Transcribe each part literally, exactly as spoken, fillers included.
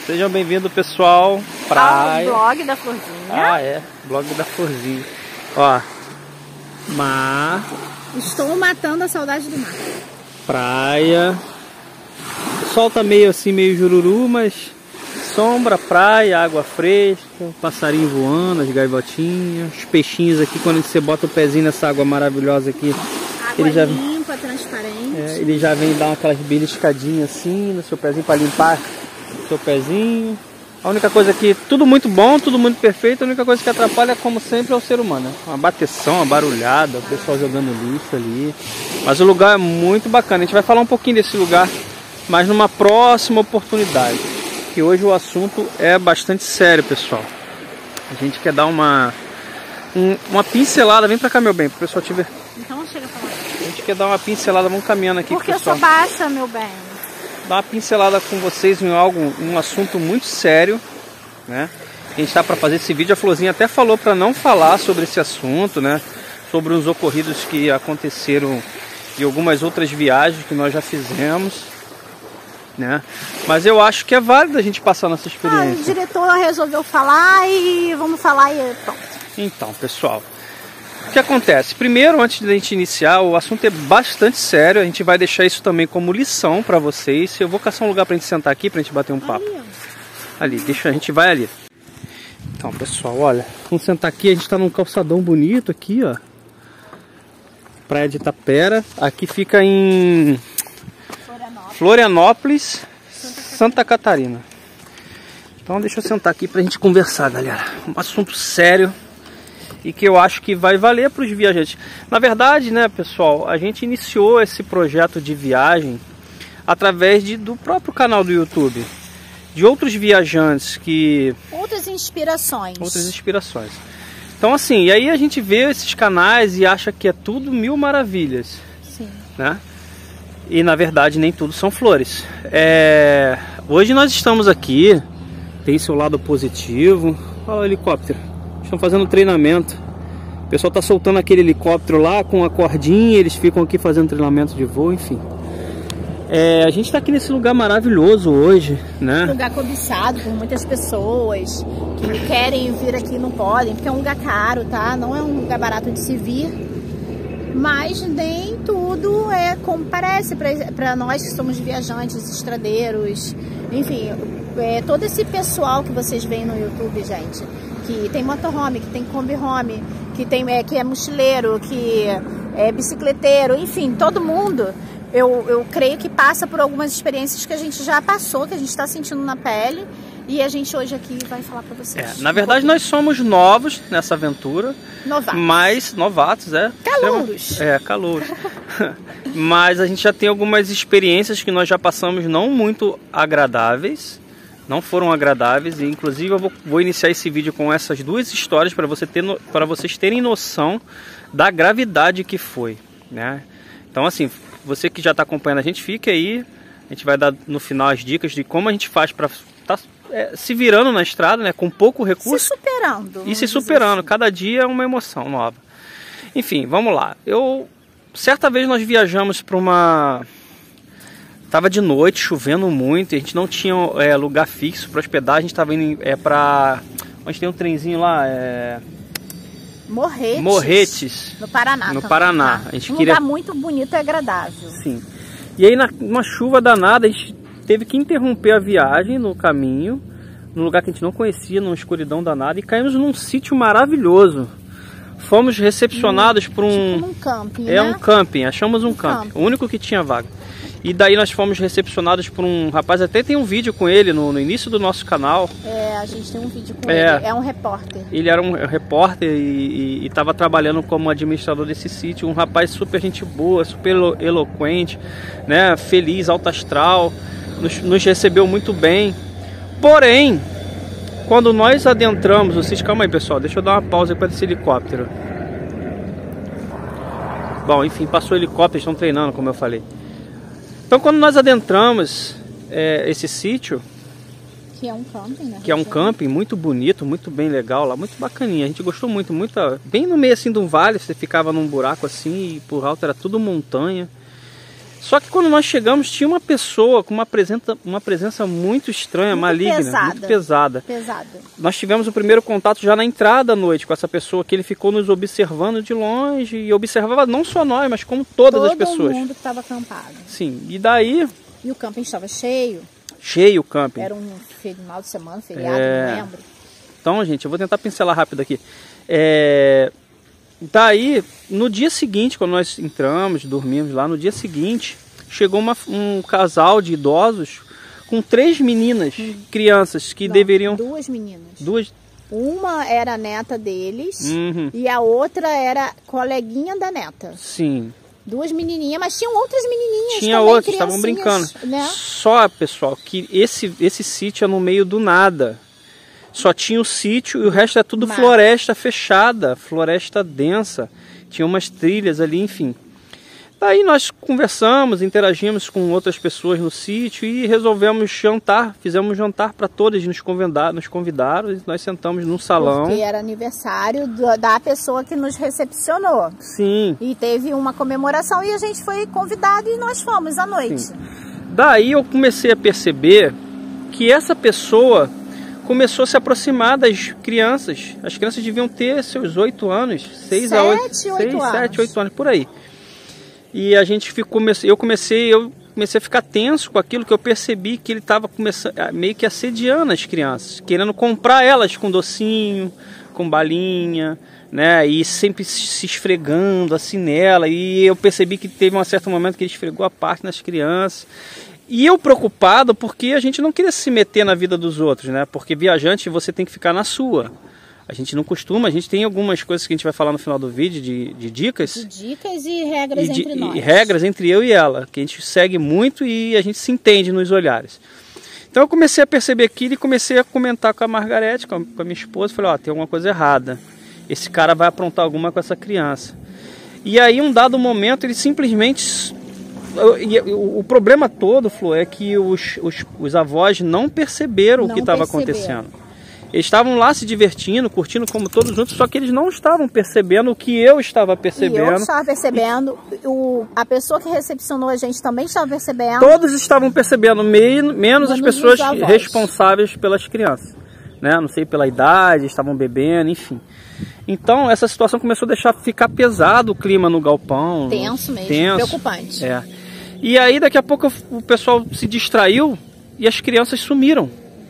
Sejam bem-vindos, pessoal. Praia. Ao blog da Florzinha. Ah, é. Blog da Florzinha. Ó. Mar. Estou matando a saudade do mar. Praia. O sol tá meio assim, meio jururu, mas sombra, praia, água fresca, passarinho voando, as gaivotinhas, os peixinhos aqui, quando você bota o pezinho nessa água maravilhosa aqui. Água ele já, limpa, transparente. É, ele já vem dar aquelas beliscadinhas assim no seu pezinho para limpar o seu pezinho. A única coisa que, tudo muito bom, tudo muito perfeito, a única coisa que atrapalha, como sempre, é o ser humano, né? Uma bateção, uma barulhada, o pessoal jogando lixo ali. Mas o lugar é muito bacana, a gente vai falar um pouquinho desse lugar, mas numa próxima oportunidade. Que hoje o assunto é bastante sério, pessoal. A gente quer dar uma, um, uma pincelada, vem pra cá, meu bem, pro pessoal te ver. Então chega pra lá. A gente quer dar uma pincelada, vamos caminhando aqui, porque pessoal. Porque eu sou baixa, meu bem. Dar uma pincelada com vocês em algo, um assunto muito sério, né? A gente está para fazer esse vídeo, a Florzinha até falou para não falar sobre esse assunto, né? Sobre os ocorridos que aconteceram e algumas outras viagens que nós já fizemos, né? Mas eu acho que é válido a gente passar nossa experiência. Ah, o diretor resolveu falar e vamos falar e pronto. Então, pessoal, o que acontece? Primeiro, antes de a gente iniciar, o assunto é bastante sério. A gente vai deixar isso também como lição para vocês. Eu vou caçar um lugar para a gente sentar aqui, para a gente bater um papo. Ali, ali, deixa, a gente vai ali. Então, pessoal, olha, vamos sentar aqui. A gente está num calçadão bonito aqui, ó. Praia de Itapera. Aqui fica em Florianópolis, Florianópolis Santa, Santa Catarina. Então, deixa eu sentar aqui para a gente conversar, galera. Um assunto sério. E que eu acho que vai valer para os viajantes. Na verdade, né, pessoal, a gente iniciou esse projeto de viagem através de, do próprio canal do YouTube. De outros viajantes que... Outras inspirações. Outras inspirações. Então, assim, e aí a gente vê esses canais e acha que é tudo mil maravilhas. Sim. Né? E, na verdade, nem tudo são flores. É... Hoje nós estamos aqui, tem seu lado positivo. Olha o helicóptero. Estão fazendo treinamento. O pessoal está soltando aquele helicóptero lá com a cordinha. Eles ficam aqui fazendo treinamento de voo, enfim. É, a gente está aqui nesse lugar maravilhoso hoje, né? Um lugar cobiçado por muitas pessoas que querem vir aqui e não podem, porque é um lugar caro, tá? Não é um lugar barato de se vir. Mas nem tudo é como parece para nós que somos viajantes, estradeiros, enfim, é, todo esse pessoal que vocês veem no YouTube, gente, que tem motorhome, que tem Kombi Home, que, tem, é, que é mochileiro, que é bicicleteiro, enfim, todo mundo, eu, eu creio que passa por algumas experiências que a gente já passou, que a gente está sentindo na pele, e a gente hoje aqui vai falar para vocês. É, na verdade, nós somos novos nessa aventura. Novatos. Mas, novatos, é. Calouros. É, calouros. Mas a gente já tem algumas experiências que nós já passamos não muito agradáveis. Não foram agradáveis, e inclusive eu vou, vou iniciar esse vídeo com essas duas histórias para você ter no, para vocês terem noção da gravidade que foi, né? Então, assim, você que já está acompanhando a gente, fique aí, a gente vai dar no final as dicas de como a gente faz para estar tá, é, se virando na estrada, né? Com pouco recurso. Se superando. E se superando, assim. Cada dia é uma emoção nova. Enfim, vamos lá. Eu, certa vez nós viajamos para uma... Tava de noite, chovendo muito, e a gente não tinha é, lugar fixo para hospedar. A gente estava indo é, para... Onde tem um trenzinho lá? É... Morretes. Morretes. No Paraná. No também, Paraná. Tá? A gente um queria... lugar muito bonito e agradável. Sim. E aí, na, numa chuva danada, a gente teve que interromper a viagem no caminho, num lugar que a gente não conhecia, numa escuridão danada, e caímos num sítio maravilhoso. Fomos recepcionados hum, por um... Tipo um camping, É né? um camping, achamos um, um camping, camping, o único que tinha vaga. E daí nós fomos recepcionados por um rapaz, até tem um vídeo com ele no, no início do nosso canal. É, a gente tem um vídeo com é, ele, é um repórter. Ele era um repórter e estava trabalhando como administrador desse sítio, um rapaz super gente boa, super eloquente, né, feliz, alto astral, nos, nos recebeu muito bem. Porém, quando nós adentramos o sítio, calma aí pessoal, deixa eu dar uma pausa para esse helicóptero. Bom, enfim, passou o helicóptero, estão treinando, como eu falei. Então, quando nós adentramos é, esse sítio, que é um camping, né? Que é um camping muito bonito, muito bem legal lá, muito bacaninha. A gente gostou muito, muito, bem no meio assim de um vale, você ficava num buraco assim e por alto era tudo montanha. Só que quando nós chegamos, tinha uma pessoa com uma presença, uma presença muito estranha, muito maligna, pesada. muito pesada. Pesada. Nós tivemos o primeiro contato já na entrada à noite com essa pessoa, que ele ficou nos observando de longe e observava não só nós, mas como todas Todo as pessoas. Todo mundo que estava acampado. Sim, e daí... E o camping estava cheio. Cheio o camping. Era um final de semana, feriado, é... não lembro. Então, gente, eu vou tentar pincelar rápido aqui. É... Daí, no dia seguinte, quando nós entramos, dormimos lá, no dia seguinte, chegou uma, um casal de idosos com três meninas, hum. crianças, que Não, deveriam... Duas meninas. Duas... Uma era a neta deles, uhum. e a outra era coleguinha da neta. Sim. Duas menininhas, mas tinham outras menininhas Tinha também, outras, estavam brincando. Né? Só, pessoal, que esse, esse sítio é no meio do nada. Só tinha o sítio e o resto é tudo Mar. floresta fechada, floresta densa. Tinha umas trilhas ali, enfim. Daí nós conversamos, interagimos com outras pessoas no sítio e resolvemos jantar. Fizemos um jantar para todas, nos convidaram, nos convidaram e nós sentamos num salão. Porque era aniversário da pessoa que nos recepcionou. Sim. E teve uma comemoração e a gente foi convidado e nós fomos à noite. Sim. Daí eu comecei a perceber que essa pessoa começou a se aproximar das crianças. As crianças deviam ter seus oito anos, seis a oito, seis, sete, oito anos, por aí. E a gente ficou, eu comecei, eu comecei a ficar tenso com aquilo, que eu percebi que ele estava começando, meio que assediando as crianças, querendo comprar elas com docinho, com balinha, né? E sempre se esfregando assim nela. E eu percebi que teve um certo momento que ele esfregou a parte nas crianças. E eu preocupado porque a gente não queria se meter na vida dos outros, né? Porque viajante você tem que ficar na sua. A gente não costuma, a gente tem algumas coisas que a gente vai falar no final do vídeo de, de dicas. De dicas e regras e de, entre nós. E regras entre eu e ela, que a gente segue muito e a gente se entende nos olhares. Então eu comecei a perceber aquilo e comecei a comentar com a Margarete, com a, com a minha esposa. Falei, ó, tem alguma coisa errada. Esse cara vai aprontar alguma com essa criança. E aí, um dado momento, ele simplesmente... O, o problema todo, Flor, é que os, os, os avós não perceberam não o que estava acontecendo. Eles estavam lá se divertindo, curtindo como todos juntos, só que eles não estavam percebendo o que eu estava percebendo. E eu estava percebendo, o, a pessoa que recepcionou a gente também estava percebendo. Todos estavam percebendo, meio, menos as pessoas responsáveis pelas crianças. Né? Não sei, pela idade, estavam bebendo, enfim. Então essa situação começou a deixar ficar pesado o clima no galpão. Tenso mesmo, tenso, preocupante. É. E aí daqui a pouco o pessoal se distraiu e as crianças sumiram.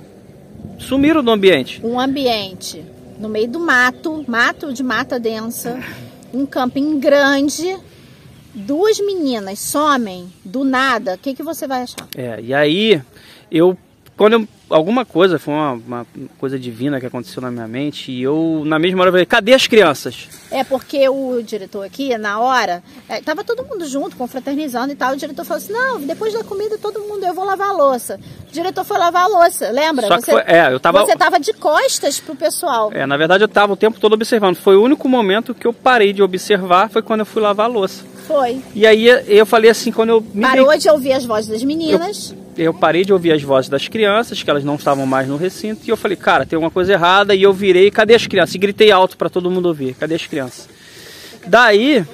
Sumiram do ambiente. Um ambiente no meio do mato, mato de mata densa, um camping grande, duas meninas somem do nada. O que, que você vai achar? É, e aí eu, quando eu, alguma coisa, foi uma, uma coisa divina que aconteceu na minha mente, e eu na mesma hora falei, cadê as crianças? É porque o diretor aqui, na hora, é, tava todo mundo junto, confraternizando e tal, o diretor falou assim, não, depois da comida todo mundo, eu vou lavar a louça. O diretor foi lavar a louça, lembra? Só você, que foi, é, eu tava... você tava de costas pro pessoal. É, na verdade eu tava o tempo todo observando, foi o único momento que eu parei de observar, foi quando eu fui lavar a louça. Foi. E aí eu falei assim, quando eu... Me Parou dei... de ouvir as vozes das meninas... Eu... Eu parei de ouvir as vozes das crianças, que elas não estavam mais no recinto, e eu falei, cara, tem alguma coisa errada, e eu virei, cadê as crianças? E gritei alto para todo mundo ouvir, cadê as crianças? Daí,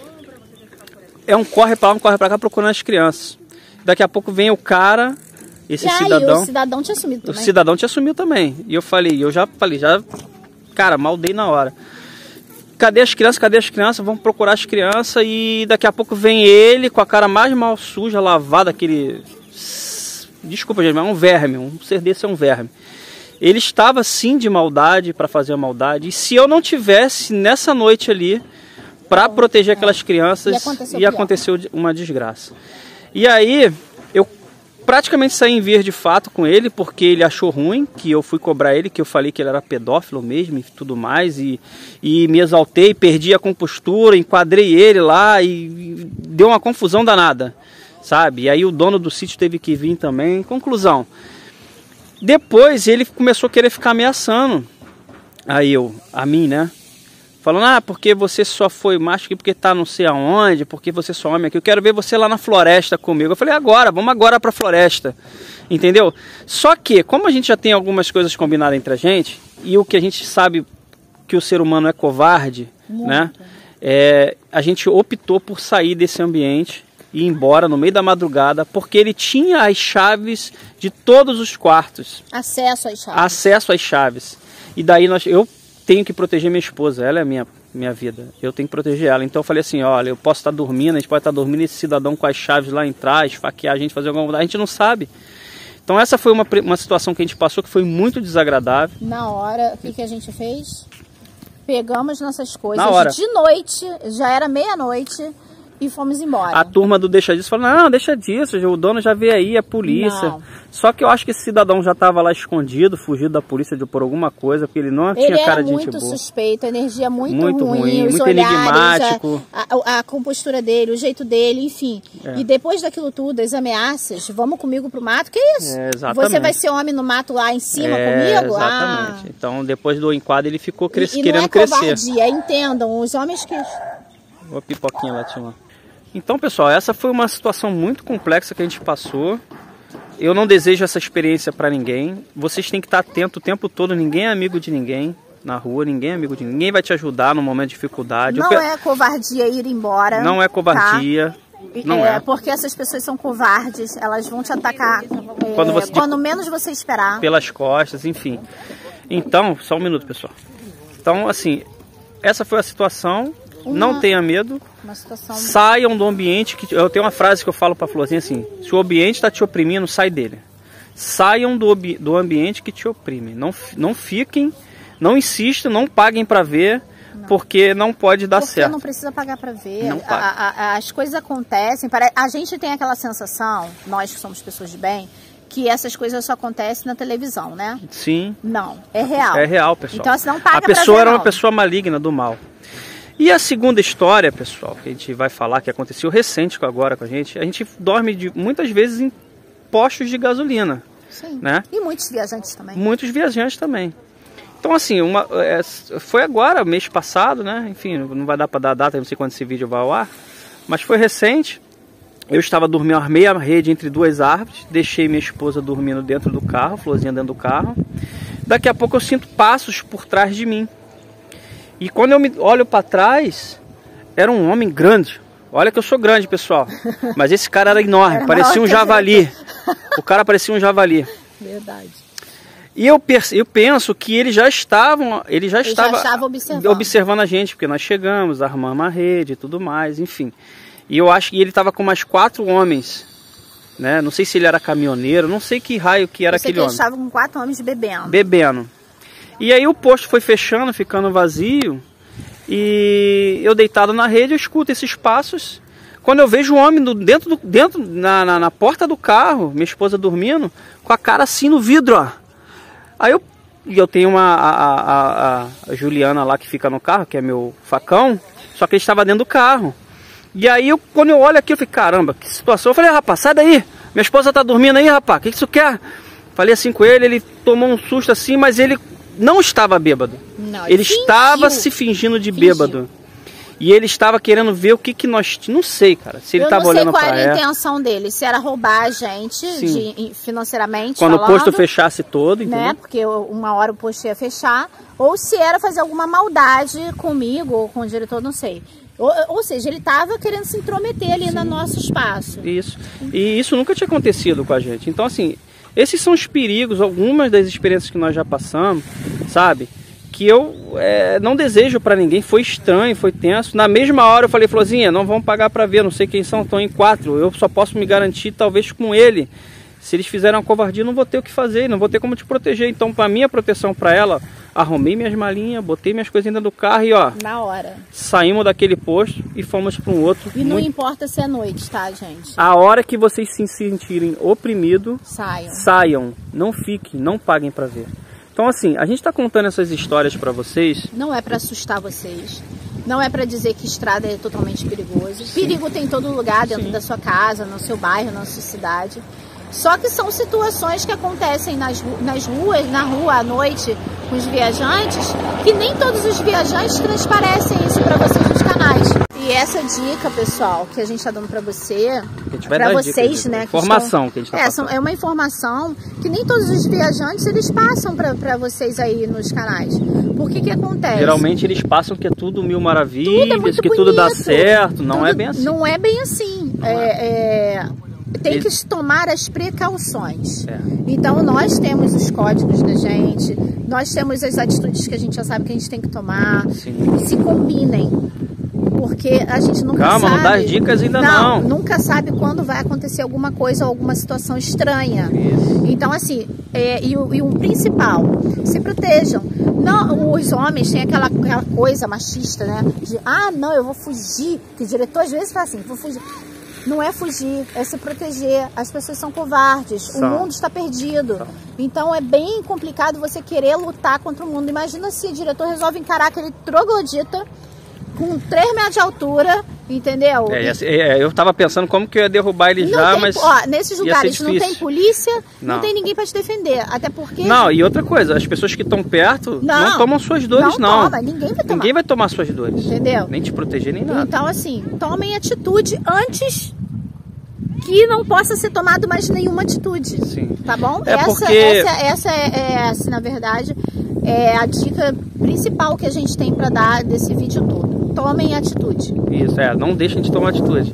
é um corre para lá, um corre para cá procurando as crianças. Daqui a pouco vem o cara, esse e aí, cidadão... o cidadão tinha sumido também. O cidadão tinha sumido também. E eu falei, eu já falei, já, cara, maldei na hora. Cadê as crianças? Cadê as crianças? Vamos procurar as crianças, e daqui a pouco vem ele com a cara mais mal suja, lavada, aquele... Desculpa, gente, mas é um verme, um ser desse é um verme. Ele estava sim de maldade para fazer a maldade. E se eu não tivesse nessa noite ali para proteger aquelas crianças, ia acontecer uma desgraça. E aí eu praticamente saí em vias de fato com ele, porque ele achou ruim que eu fui cobrar ele, que eu falei que ele era pedófilo mesmo e tudo mais. E, e me exaltei, perdi a compostura, enquadrei ele lá e, e deu uma confusão danada. Sabe? E aí o dono do sítio teve que vir também. Conclusão. Depois ele começou a querer ficar ameaçando. Aí eu, a mim, né? Falando, ah, porque você só foi macho aqui porque tá não sei aonde, porque você só homem aqui. Eu quero ver você lá na floresta comigo. Eu falei, agora, vamos agora pra floresta. Entendeu? Só que, como a gente já tem algumas coisas combinadas entre a gente, e o que a gente sabe que o ser humano é covarde, muito, né? É, a gente optou por sair desse ambiente. ir embora no meio da madrugada, porque ele tinha as chaves de todos os quartos. Acesso às chaves. Acesso às chaves. E daí nós, eu tenho que proteger minha esposa, ela é a minha, minha vida. Eu tenho que proteger ela. Então eu falei assim, olha, eu posso estar dormindo, a gente pode estar dormindo, esse cidadão com as chaves lá entrar, esfaquear a gente, fazer alguma coisa, a gente não sabe. Então essa foi uma, uma situação que a gente passou que foi muito desagradável. Na hora, o que, que a gente fez? Pegamos nossas coisas Na hora. de noite, já era meia-noite, e fomos embora. A turma do deixa disso falou, não, deixa disso, o dono já veio aí, a polícia. Não. Só que eu acho que esse cidadão já estava lá escondido, fugido da polícia de, por alguma coisa, porque ele não ele tinha cara era de gente muito boa. suspeito, a energia muito, Muito ruim, ruim, os muito olhares, enigmático. A, a, a compostura dele, o jeito dele, enfim. É. E depois daquilo tudo, as ameaças, vamos comigo pro mato, que isso? É, exatamente. Você vai ser homem no mato lá em cima É, comigo? exatamente. Ah. Então depois do enquadro ele ficou cres... E, e querendo não é crescer. covardia, entendam, os homens que... Olha a pipoquinha lá, Timão. Então, pessoal, essa foi uma situação muito complexa que a gente passou. Eu não desejo essa experiência para ninguém. Vocês têm que estar atentos o tempo todo. Ninguém é amigo de ninguém na rua. Ninguém é amigo de ninguém. Ninguém vai te ajudar no momento de dificuldade. Não pe... é covardia ir embora. Não é covardia. Tá? Não é, é. Porque essas pessoas são covardes. Elas vão te atacar é, Quando você- quando menos você esperar. Pelas costas, enfim. Então, só um minuto, pessoal. Então, assim, essa foi a situação. Uma- Não tenha medo. Uma situação... Saiam do ambiente que... Eu tenho uma frase que eu falo pra Florzinha assim, se o ambiente está te oprimindo, sai dele. Saiam do, do ambiente que te oprime. Não, não fiquem, não insistam, não paguem pra ver, não. Porque não pode dar Porque certo. não precisa pagar pra ver. Não A, paga. a, a, as coisas acontecem. Pare... A gente tem aquela sensação, nós que somos pessoas de bem, que essas coisas só acontecem na televisão, né? Sim. Não, é real. É real, pessoal. Então, se não paga A pra pessoa ver, era não. uma pessoa maligna do mal. E a segunda história, pessoal, que a gente vai falar, que aconteceu recente agora com a gente, a gente dorme de, muitas vezes em postos de gasolina. Sim. Né? E muitos viajantes também. Muitos viajantes também. Então, assim, uma, é, foi agora, mês passado, né? Enfim, não vai dar para dar data, não sei quando esse vídeo vai ao ar, mas foi recente. Eu estava dormindo, armei a rede entre duas árvores, deixei minha esposa dormindo dentro do carro, Florzinha dentro do carro. Daqui a pouco eu sinto passos por trás de mim. E quando eu me olho para trás, era um homem grande. Olha que eu sou grande, pessoal. Mas esse cara era enorme, Era parecia um javali. O cara parecia um javali. Verdade. E eu, eu penso que eles já estavam, ele já Ele estava já estava observando. observando a gente, porque nós chegamos, armamos a rede e tudo mais, enfim. E eu acho que ele estava com mais quatro homens, né? Não sei se ele era caminhoneiro, não sei que raio que era Eu sei aquele que eles homem. estavam com quatro homens bebendo. Bebendo. E aí o posto foi fechando, ficando vazio, e eu deitado na rede, eu escuto esses passos. Quando eu vejo o homem do, dentro, do, dentro na, na, na porta do carro, minha esposa dormindo, com a cara assim no vidro, ó. Aí eu, eu tenho uma, a, a, a, a Juliana lá que fica no carro, que é meu facão, só que ele estava dentro do carro. E aí eu, quando eu olho aqui, eu falei, caramba, que situação. Eu falei, rapaz, sai daí, minha esposa tá dormindo aí, rapaz, o que, que isso quer? Falei assim com ele, ele tomou um susto assim, mas ele não estava bêbado. Não, ele fingiu. estava se fingindo de Fingiu. bêbado. E ele estava querendo ver o que que nós... Não sei, cara, se ele estava olhando para Eu não sei qual ela. era a intenção dele. Se era roubar a gente Sim. de, financeiramente Quando falando, o posto fechasse todo, entendeu? né? Porque uma hora o posto ia fechar. Ou se era fazer alguma maldade comigo ou com o diretor, não sei. Ou, ou seja, ele estava querendo se intrometer ali Sim. no nosso espaço. Isso. E isso nunca tinha acontecido com a gente. Então, assim, esses são os perigos, algumas das experiências que nós já passamos, sabe? Que eu é, não desejo para ninguém. Foi estranho, foi tenso. Na mesma hora eu falei, Florzinha, não vão pagar para ver, não sei quem são, estão em quatro. Eu só posso me garantir, talvez, com ele. Se eles fizerem uma covardia, eu não vou ter o que fazer, não vou ter como te proteger. Então, para minha proteção para ela, arrumei minhas malinhas, botei minhas coisinhas dentro do carro e, ó, na hora. Saímos daquele posto e fomos para um outro. E não muito... importa se é noite, tá, gente? A hora que vocês se sentirem oprimidos, saiam. Saiam, não fiquem, não paguem para ver. Então, assim, a gente está contando essas histórias para vocês. Não é para assustar vocês. Não é para dizer que estrada é totalmente perigoso. Sim. Perigo tem em todo lugar, dentro Sim. da sua casa, no seu bairro, na sua cidade. Só que são situações que acontecem nas, nas ruas, na rua à noite, com os viajantes, que nem todos os viajantes transparecem isso para vocês nos canais. E essa dica, pessoal, que a gente está dando para você, para vocês, dica, né? Informação que, estão, que a gente está é, é uma informação que nem todos os viajantes eles passam para vocês aí nos canais. Por que que acontece? Geralmente eles passam que é tudo mil maravilhas, tudo é que bonito, tudo dá certo. Não tudo, é bem assim. Não é bem assim. é, é, tem que tomar as precauções. É. Então nós temos os códigos da gente, nós temos as atitudes que a gente já sabe que a gente tem que tomar. Sim. E se combinem. Porque a gente nunca Calma, sabe... Calma, não dá as dicas ainda não. não. Nunca sabe quando vai acontecer alguma coisa ou alguma situação estranha. Isso. Então, assim, é, e, o, e o principal, se protejam. Não, os homens têm aquela, aquela coisa machista, né? De, ah, não, eu vou fugir. Que o diretor às vezes fala assim, vou fugir. Não é fugir, é se proteger. As pessoas são covardes, são. O mundo está perdido. São. Então é bem complicado você querer lutar contra o mundo. Imagina se o diretor resolve encarar aquele troglodita com três metros de altura, entendeu? É, é, eu tava pensando como que eu ia derrubar ele não já, tem, mas ó, nesses lugares não tem polícia, não. não tem ninguém para te defender, até porque... Não, e outra coisa, as pessoas que estão perto não, não tomam suas dores, não. Não toma, ninguém vai tomar. Ninguém vai tomar suas dores. Entendeu? Nem te proteger, nem nada. Então, assim, tomem atitude antes que não possa ser tomado mais nenhuma atitude. Sim. Tá bom? É essa porque... essa, essa é, é assim, na verdade, é a dica principal que a gente tem para dar desse vídeo todo. Tomem atitude. Isso, é, não deixem de tomar atitude.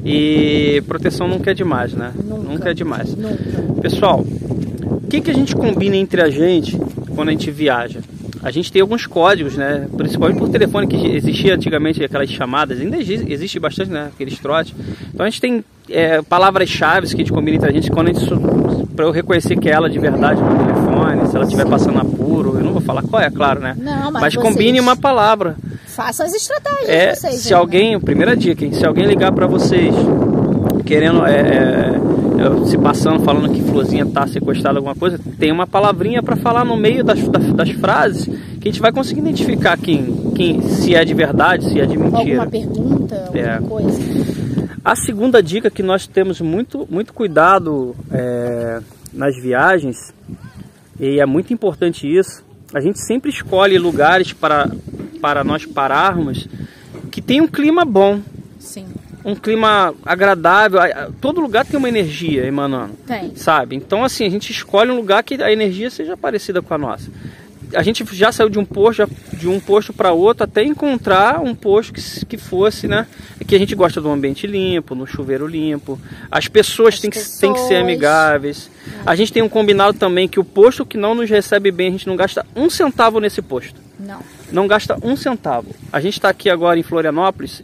E proteção nunca é demais, né? Nunca, nunca é demais. Nunca. Pessoal, o que, que a gente combina entre a gente quando a gente viaja? A gente tem alguns códigos, né? Principalmente por telefone, que existia antigamente aquelas chamadas, ainda existe, existe bastante, né? Aqueles trotes. Então a gente tem é, palavras-chave que a gente combina entre a gente quando a gente, para eu reconhecer que é ela de verdade no telefone, se ela estiver passando apuro, eu não vou falar qual é, claro, né? Não, mas mas vocês... combine uma palavra. Façam as estratégias é, de vocês. Se aí, alguém, né? Primeira dica, hein? Se alguém ligar para vocês querendo, é, é, se passando, falando que Florzinha tá sequestrada, alguma coisa, tem uma palavrinha para falar no meio das, das, das frases que a gente vai conseguir identificar quem, quem, se é de verdade, se é de mentira. Alguma pergunta, alguma é. coisa. A segunda dica que nós temos muito, muito cuidado é, nas viagens, e é muito importante isso, a gente sempre escolhe lugares para, para nós pararmos que tem um clima bom. Sim. Um clima agradável. Todo lugar tem uma energia emanando. Tem. Sabe? Então, assim, a gente escolhe um lugar que a energia seja parecida com a nossa. A gente já saiu de um posto, de um posto para outro, até encontrar um posto que, que fosse, né? Que a gente gosta do ambiente limpo, no chuveiro limpo. As pessoas têm que, têm que ser amigáveis. É. A gente tem um combinado também que o posto que não nos recebe bem, a gente não gasta um centavo nesse posto. Não. Não gasta um centavo. A gente está aqui agora em Florianópolis.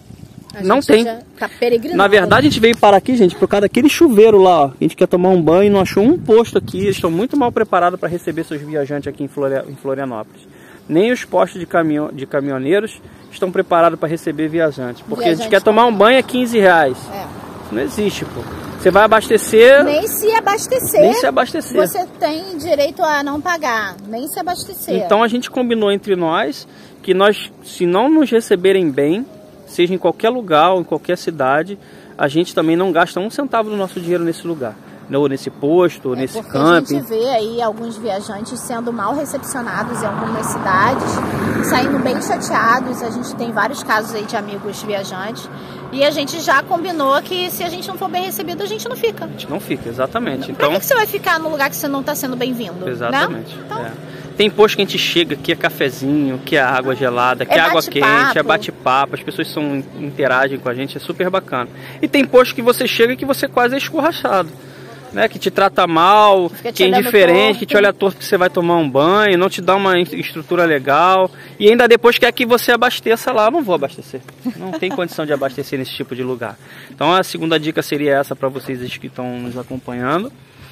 A não gente tem. Já tá peregrinando. Na verdade, a gente veio parar aqui, gente, por causa daquele chuveiro lá, ó. A gente quer tomar um banho e não achou um posto aqui. Eles estão muito mal preparados para receber seus viajantes aqui em, Floria, em Florianópolis. Nem os postos de, caminhão, de caminhoneiros estão preparados para receber viajantes. Porque viajante a gente quer tomar um banho a quinze reais. É. Isso não existe, pô. Você vai abastecer... Nem se abastecer. Nem se abastecer. Você tem direito a não pagar. Nem se abastecer. Então a gente combinou entre nós que nós, se não nos receberem bem, seja em qualquer lugar ou em qualquer cidade, a gente também não gasta um centavo do nosso dinheiro nesse lugar. Ou nesse posto, ou é nesse porque camping. A gente vê aí alguns viajantes sendo mal recepcionados em algumas cidades, saindo bem chateados. A gente tem vários casos aí de amigos viajantes. E a gente já combinou que se a gente não for bem recebido, a gente não fica. A gente não fica, exatamente. Pra então... que você vai ficar no lugar que você não está sendo bem-vindo? Exatamente. Né? Então... É. Tem posto que a gente chega, que é cafezinho, que é água gelada, que é, é água quente, é bate-papo, as pessoas são, interagem com a gente, é super bacana. E tem posto que você chega e que você quase é escorrachado, né? Que te trata mal, que é indiferente, que te olha torto que você vai tomar um banho, não te dá uma estrutura legal. E ainda depois quer que você abasteça lá. Eu não vou abastecer, não tem condição de abastecer nesse tipo de lugar. Então a segunda dica seria essa para vocês que estão nos acompanhando.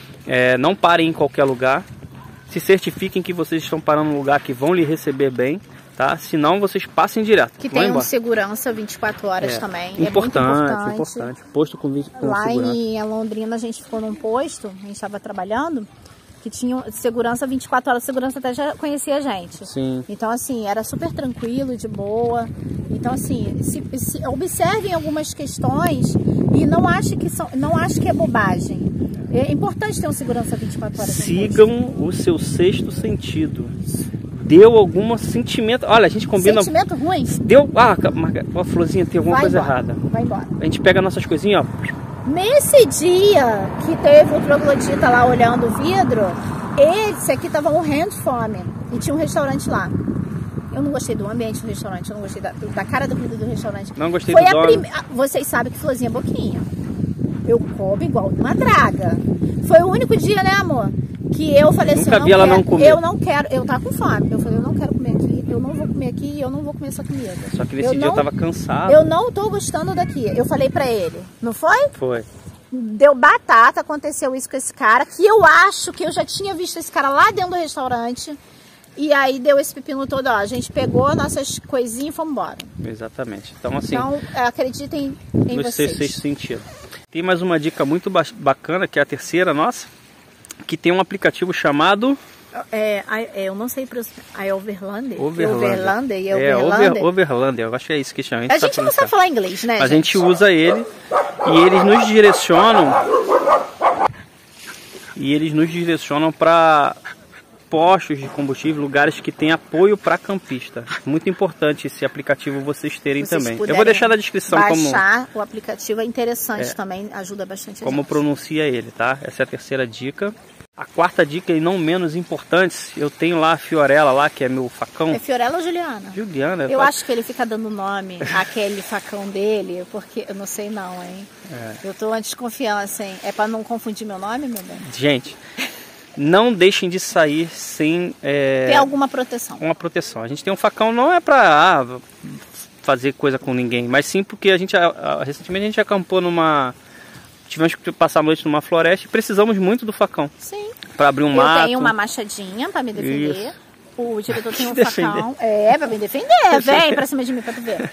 É, não parem em qualquer lugar. Se certifiquem que vocês estão parando num lugar que vão lhe receber bem, tá? Senão vocês passem direto. Que tem um segurança vinte e quatro horas é. também. Importante, é muito importante. importante. Posto com, com Lá segurança. em Londrina a gente ficou num posto, a gente estava trabalhando, que tinha segurança vinte e quatro horas, segurança até já conhecia a gente. Sim. Então assim, era super tranquilo, de boa. Então assim, se, se observem algumas questões e não achem que, são, não achem que é bobagem. É importante ter um segurança vinte e quatro horas. Sigam o seu sexto sentido. Deu algum sentimento... Olha, a gente combina... Sentimento ruim? Deu... Ah, a Florzinha tem alguma Vai coisa embora. errada. Vai embora. A gente pega nossas coisinhas, ó. Nesse dia que teve o troglodita lá olhando o vidro, esse aqui tava morrendo de fome. E tinha um restaurante lá. Eu não gostei do ambiente do restaurante, eu não gostei da, da cara da comida do restaurante. Não gostei Foi do a dono. prime... Vocês sabem que Florzinha é boquinha. Eu como igual uma draga. Foi o único dia, né, amor? Que eu falei assim, Nunca eu não vi ela quero, não comer. eu não quero, eu tava com fome. Eu falei, eu não quero comer aqui, eu não vou comer aqui e eu não vou comer essa comida. Só que nesse eu dia não, eu tava cansado. Eu não tô gostando daqui. Eu falei pra ele, não foi? Foi. Deu batata, aconteceu isso com esse cara, que eu acho que eu já tinha visto esse cara lá dentro do restaurante. E aí deu esse pepino todo, ó. A gente pegou nossas coisinhas e fomos embora. Exatamente. Então, assim, Então, acreditem em nos seus vocês. seis sentidos. Tem mais uma dica muito ba- bacana, que é a terceira nossa, que tem um aplicativo chamado... É, é, eu não sei para é Overlander. Overlander. Overlander, É, é Over, Overlander. Overlander, eu acho que é isso que chama. A gente não sabe falar inglês, né, A gente? gente usa ele e eles nos direcionam e eles nos direcionam para postos de combustível, lugares que tem apoio para campista. Muito importante esse aplicativo vocês terem Vocês também. Eu puderem vou deixar na descrição como, baixar o aplicativo, é interessante É. também, ajuda bastante a como gente. pronuncia ele, tá? Essa é a terceira dica. A quarta dica, e não menos importante, eu tenho lá a Fiorella lá, que é meu facão. É Fiorella ou Juliana? Juliana. Eu acho que ele fica dando nome àquele facão dele, porque eu não sei não, hein? É. Eu tô desconfiando, assim. É pra não confundir meu nome, meu bem? Gente, não deixem de sair sem é, Tem alguma proteção. uma proteção. A gente tem um facão, não é pra ah, fazer coisa com ninguém, mas sim porque a gente, a, a, recentemente a gente acampou numa... Tivemos que passar a noite numa floresta e precisamos muito do facão. Sim. Para abrir um Eu mato. tenho uma machadinha pra me defender. Isso. O diretor tem um Defender. facão. É, pra me defender. Vem pra cima de mim pra tu ver.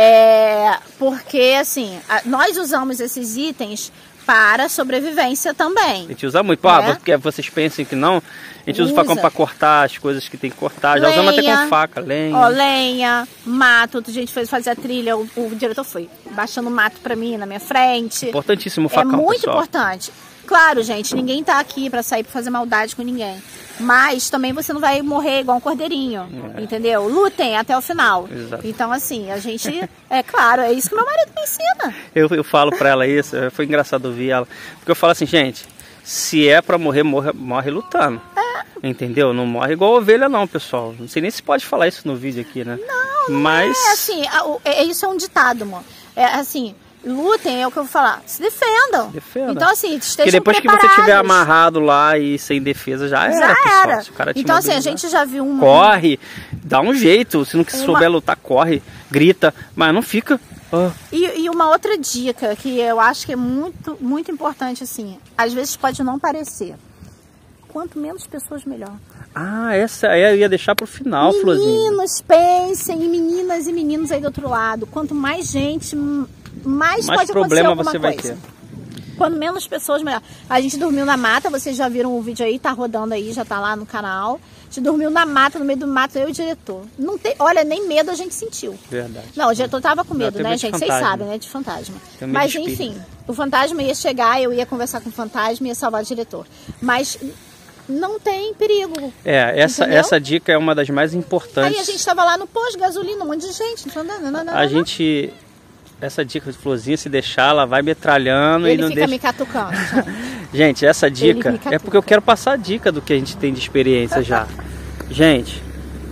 É, porque, assim, a- nós usamos esses itens para sobrevivência também. A gente usa muito. Ah, É. porque vocês pensem que não. A gente usa, Usa. o facão para cortar as coisas que tem que cortar. Já usamos até Lenha. com faca, lenha. Ó, lenha, mato. Outro dia a gente foi fazer a trilha, o, o diretor foi baixando mato pra mim na minha frente. Importantíssimo o É facão, muito pessoal. importante. Claro, gente, ninguém tá aqui pra sair pra fazer maldade com ninguém. Mas também você não vai morrer igual um cordeirinho, É. entendeu? Lutem até o final. Exato. Então, assim, a gente... É claro, é isso que meu marido me ensina. Eu, eu falo pra ela isso, foi engraçado ouvir ela. Porque eu falo assim, gente, se é pra morrer, morre, morre lutando. É. Entendeu? Não morre igual ovelha não, pessoal. Não sei nem se pode falar isso no vídeo aqui, né? Não, Mas... É assim, a- o- é, isso é um ditado, amor. É assim, lutem, é o que eu vou falar. Se defendam. Defenda. Então, assim, estejam Porque depois preparados. que você estiver amarrado lá e sem defesa, já era, Já pessoal. era. Se o cara te Então, assim, a mobilizar, gente já viu um... corre, dá um jeito. Se não Uma- souber lutar, corre, grita. Mas não fica... ah, E, e uma outra dica que eu acho que é muito, muito importante, assim, às vezes pode não parecer. Quanto menos pessoas, melhor. Ah, essa aí eu ia deixar pro final, Florzinha. Meninos, pensem em meninas e meninos aí do outro lado. Quanto mais gente, m- mais, Mais pode problema acontecer alguma você vai coisa. ter. Quanto menos pessoas, melhor. A gente dormiu na mata, vocês já viram o vídeo aí, tá rodando aí, já tá lá no canal. A gente dormiu na mata, no meio do mato, eu e o diretor. Não tem, olha, nem medo a gente sentiu. Verdade. Não, o diretor tava com Não, medo, tem né, medo de gente? Vocês fantasma. sabem, né? De fantasma. Tem medo Mas, de espírito. enfim, o fantasma ia chegar, eu ia conversar com o fantasma e ia salvar o diretor. Mas não tem perigo. É, essa, Entendeu? essa dica é uma das mais importantes. Aí a gente tava lá no posto de gasolina, um monte de gente. Não, não, não, não, não, A não. gente... Essa dica de Florzinha, se deixar, ela vai metralhando e Ele não fica deixa... me catucando, gente. Gente, essa Ele dica me é catuca. porque eu quero passar a dica do que a gente tem de experiência já. Gente,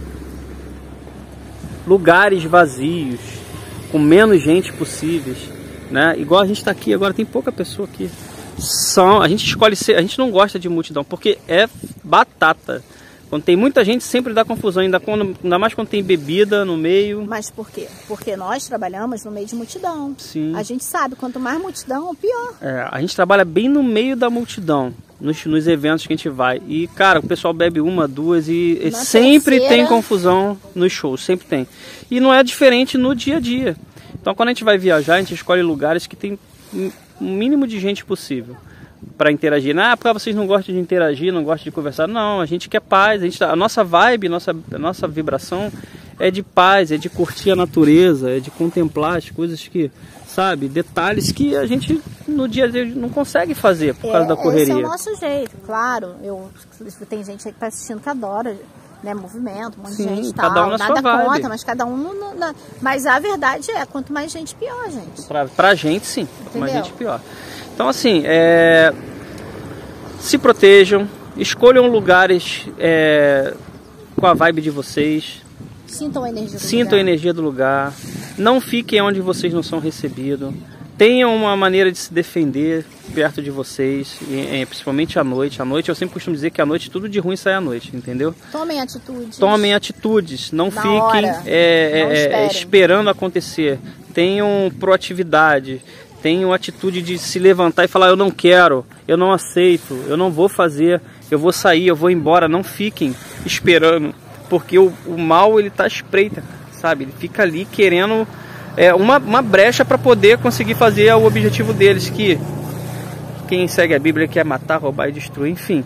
lugares vazios, com menos gente possíveis, né? Igual a gente tá aqui agora, tem pouca pessoa aqui. São, a gente escolhe ser, a gente não gosta de multidão, porque é batata. Quando tem muita gente, sempre dá confusão, ainda, quando, ainda mais quando tem bebida no meio. Mas por quê? Porque nós trabalhamos no meio de multidão. Sim. A gente sabe, quanto mais multidão, pior. É, a gente trabalha bem no meio da multidão, nos, nos eventos que a gente vai. E, cara, o pessoal bebe uma, duas e, e Na sempre terceira- tem confusão nos shows, sempre tem. E não é diferente no dia a dia. Então, quando a gente vai viajar, a gente escolhe lugares que tem o mínimo de gente possível para interagir. Ah, porque vocês não gostam de interagir, não gostam de conversar. Não, a gente quer paz. A, gente, a nossa vibe, nossa, a nossa vibração é de paz, é de curtir a natureza, é de contemplar as coisas que, sabe, detalhes que a gente no dia a dia não consegue fazer por causa da correria. Esse é o nosso jeito, claro. Eu, tem gente aí que tá assistindo que adora, né, movimento, um monte Sim, de gente e cada tal. um na Nada sua vibe. contra, mas cada um... No, no, na... Mas a verdade é, quanto mais gente, pior, gente. Pra, pra gente, sim. Pra Entendeu? gente, pior. Então, assim, é... se protejam, escolham lugares é... com a vibe de vocês, Sintam a energia do Sintam lugar. a energia do lugar. Não fiquem onde vocês não são recebidos. Tenham uma maneira de se defender perto de vocês, e, e, principalmente à noite. À noite, eu sempre costumo dizer que à noite tudo de ruim sai à noite, entendeu? Tomem atitudes. Tomem atitudes. Não Na fiquem hora. é, Não é, esperando acontecer. Tenham proatividade. Tenham atitude de se levantar e falar: eu não quero, eu não aceito, eu não vou fazer, eu vou sair, eu vou embora. Não fiquem esperando, porque o, o mal ele tá à espreita, sabe? Ele fica ali querendo é, uma, uma brecha para poder conseguir fazer o objetivo deles, que quem segue a Bíblia quer matar, roubar e destruir, enfim.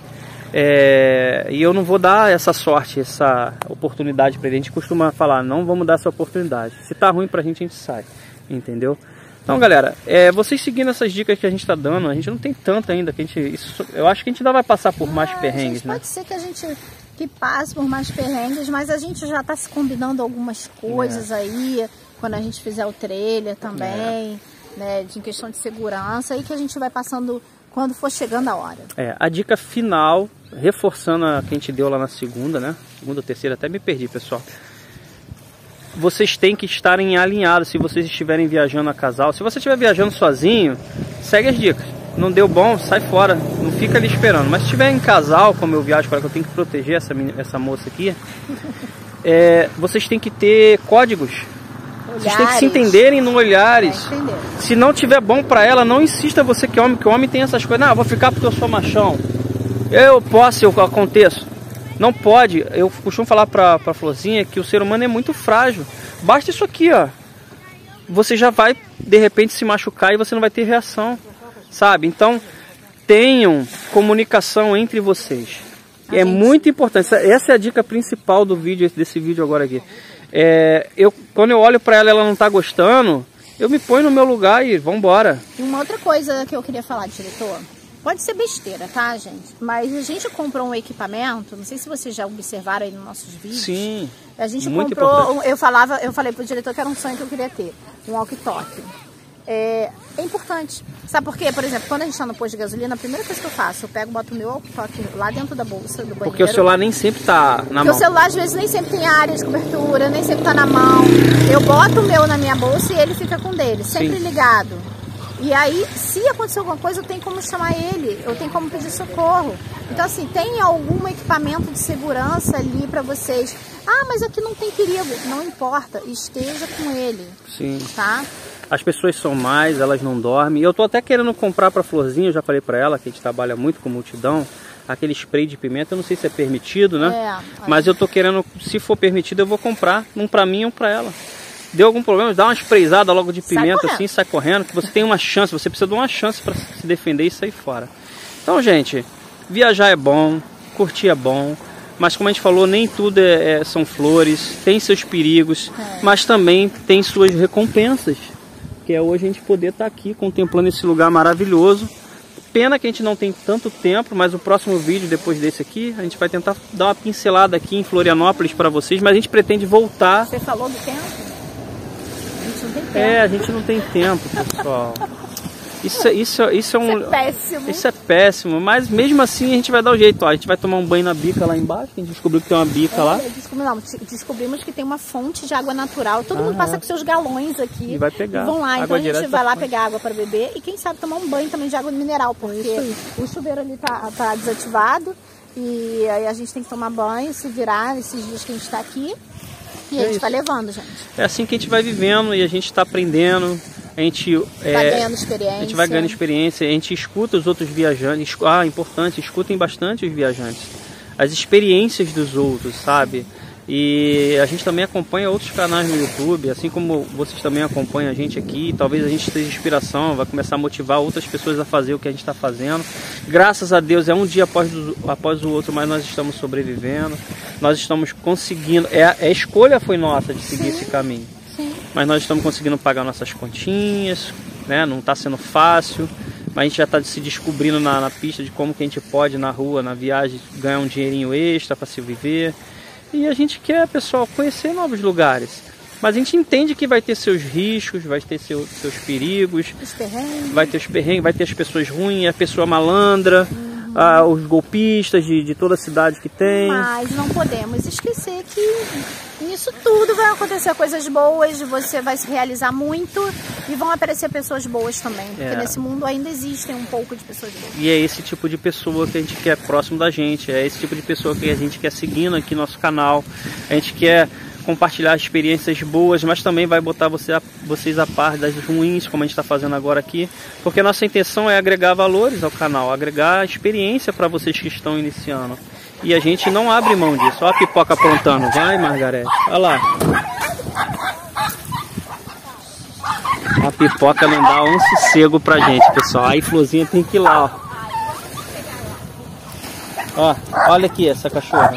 É, e eu não vou dar essa sorte, essa oportunidade para ele. A gente costuma falar: não vamos dar essa oportunidade. Se tá ruim pra gente, a gente sai, entendeu? Então, galera, é, vocês seguindo essas dicas que a gente está dando, a gente não tem tanto ainda, que a gente, isso, eu acho que a gente ainda vai passar por mais ah, perrengues, gente, né? Pode ser que a gente que passe por mais perrengues, mas a gente já está se combinando algumas coisas é. aí, quando a gente fizer o trailer também, é. né, de questão de segurança, e que a gente vai passando quando for chegando a hora. É, a dica final, reforçando a que a gente deu lá na segunda, né? Segunda ou terceira, até me perdi, pessoal. Vocês têm que estarem alinhados se vocês estiverem viajando a casal. Se você estiver viajando sozinho, segue as dicas. Não deu bom, sai fora. Não fica ali esperando. Mas se estiver em casal, como eu viajo, para que eu tenho que proteger essa, essa moça aqui, é, vocês têm que ter códigos. Olhares. Vocês têm que se entenderem no olhares. Se não tiver bom para ela, não insista você que é homem, que o homem tem essas coisas. Não, eu vou ficar porque eu sou machão. Eu posso, eu aconteço. Não pode. Eu costumo falar pra, pra Florzinha que o ser humano é muito frágil. Basta isso aqui, ó. Você já vai, de repente, se machucar e você não vai ter reação, sabe? Então, tenham comunicação entre vocês. A é gente... muito importante. Essa é a dica principal do vídeo, desse vídeo agora aqui. É, eu, quando eu olho pra ela e ela não tá gostando, eu me ponho no meu lugar e vambora. E uma outra coisa que eu queria falar, diretor... Pode ser besteira, tá, gente? Mas a gente comprou um equipamento, não sei se vocês já observaram aí nos nossos vídeos. Sim. A gente muito comprou, importante. eu falava, eu falei pro diretor que era um sonho que eu queria ter, um walkie-talkie. É, é importante. Sabe por quê? Por exemplo, quando a gente tá no posto de gasolina, a primeira coisa que eu faço, eu pego e boto o meu walkie-talkie lá dentro da bolsa do banheiro. Porque o celular nem sempre tá na Porque mão. o celular às vezes nem sempre tem área de cobertura, nem sempre tá na mão. Eu boto o meu na minha bolsa e ele fica com o dele, sempre Sim. ligado. E aí, se acontecer alguma coisa, eu tenho como chamar ele, eu tenho como pedir socorro. Então, assim, tem algum equipamento de segurança ali para vocês. Ah, mas aqui não tem perigo. Não importa, esteja com ele. Sim. Tá? As pessoas são mais, elas não dormem. Eu tô até querendo comprar pra Florzinha, eu já falei pra ela que a gente trabalha muito com multidão. Aquele spray de pimenta, eu não sei se é permitido, né? É, mas eu tô querendo, se for permitido, eu vou comprar. Um pra mim e um pra ela. Deu algum problema, dá uma sprayzada logo de pimenta sai assim, sai correndo, que você tem uma chance, você precisa de uma chance para se defender e sair fora. Então, gente, viajar é bom, curtir é bom, mas como a gente falou, nem tudo é, é, são flores, tem seus perigos, é. mas também tem suas recompensas, que é hoje a gente poder estar aqui contemplando esse lugar maravilhoso. Pena que a gente não tem tanto tempo, mas o próximo vídeo, depois desse aqui, a gente vai tentar dar uma pincelada aqui em Florianópolis para vocês, mas a gente pretende voltar. Você falou do tempo? É, a gente não tem tempo, pessoal. Isso, isso, isso é um. Isso é péssimo. Isso é péssimo, mas mesmo assim a gente vai dar o jeito. Ó, a gente vai tomar um banho na bica lá embaixo, a gente descobriu que tem uma bica é, lá. Descobri, não, descobrimos que tem uma fonte de água natural. Todo ah, mundo passa com seus galões aqui. E vai pegar. E vão lá, então a gente vai lá fonte. pegar água para beber e quem sabe tomar um banho também de água mineral, porque o chuveiro ali tá, tá desativado e aí a gente tem que tomar banho, se virar nesses dias que a gente está aqui. E a gente vai levando, gente. É assim que a gente vai vivendo e a gente está aprendendo. A gente vai é, ganhando experiência. A gente vai ganhando experiência. A gente escuta os outros viajantes. Ah, importante, escutem bastante os viajantes. As experiências dos outros, sabe? E a gente também acompanha outros canais no YouTube, assim como vocês também acompanham a gente aqui. Talvez a gente tenha inspiração, vai começar a motivar outras pessoas a fazer o que a gente está fazendo. Graças a Deus, é um dia após, após o outro, mas nós estamos sobrevivendo. Nós estamos conseguindo, é, a escolha foi nossa de seguir Sim. esse caminho. Sim. Mas nós estamos conseguindo pagar nossas continhas, né? Não está sendo fácil, mas a gente já está se descobrindo na, na pista de como que a gente pode, na rua, na viagem, ganhar um dinheirinho extra para se viver. E a gente quer, pessoal, conhecer novos lugares. Mas a gente entende que vai ter seus riscos, vai ter seu, seus perigos, os perrengues. vai ter os perrengues, vai ter as pessoas ruins, a pessoa malandra. Uhum. ah, os golpistas de, de toda a cidade que tem. Mas não podemos esquecer que nisso tudo vai acontecer coisas boas, você vai se realizar muito e vão aparecer pessoas boas também. Porque É. nesse mundo ainda existem um pouco de pessoas boas. E é esse tipo de pessoa que a gente quer próximo da gente, é esse tipo de pessoa que a gente quer seguindo aqui no nosso canal. A gente quer compartilhar experiências boas, mas também vai botar você a, vocês a par das ruins, como a gente está fazendo agora aqui, porque a nossa intenção é agregar valores ao canal, agregar experiência para vocês que estão iniciando. E a gente não abre mão disso. Olha a pipoca aprontando, vai, Margarete, olha lá. A pipoca não dá um sossego pra gente, pessoal. Aí Florzinha tem que ir lá, ó. Ó, olha aqui essa cachorra.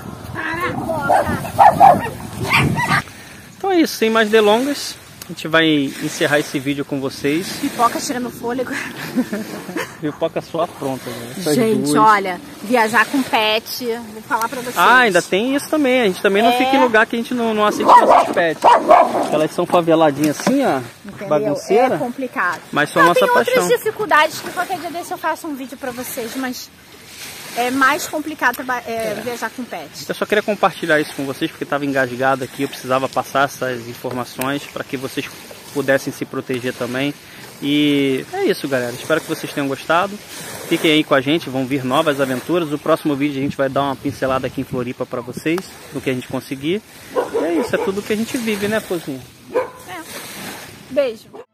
Então é isso, sem mais delongas, a gente vai encerrar esse vídeo com vocês. Pipoca tirando fôlego. Pipoca só pronta, né? Essas Gente, duas. olha, viajar com pet, vou falar pra vocês. Ah, ainda tem isso também. A gente também não É. fica em lugar que a gente não, não aceita nossos pets. Elas são faveladinhas assim, ó, Entendeu? bagunceira. É complicado. Mas são Ah, nossa tem outras paixão. dificuldades que qualquer dia desse eu faço um vídeo pra vocês, mas é mais complicado traba- é, viajar com pet. Eu só queria compartilhar isso com vocês porque estava engasgado aqui, eu precisava passar essas informações para que vocês pudessem se proteger também. E é isso, galera. Espero que vocês tenham gostado. Fiquem aí com a gente, vão vir novas aventuras. O próximo vídeo a gente vai dar uma pincelada aqui em Floripa para vocês, no que a gente conseguir. E é isso, é tudo que a gente vive, né, Pozinho? É. Beijo.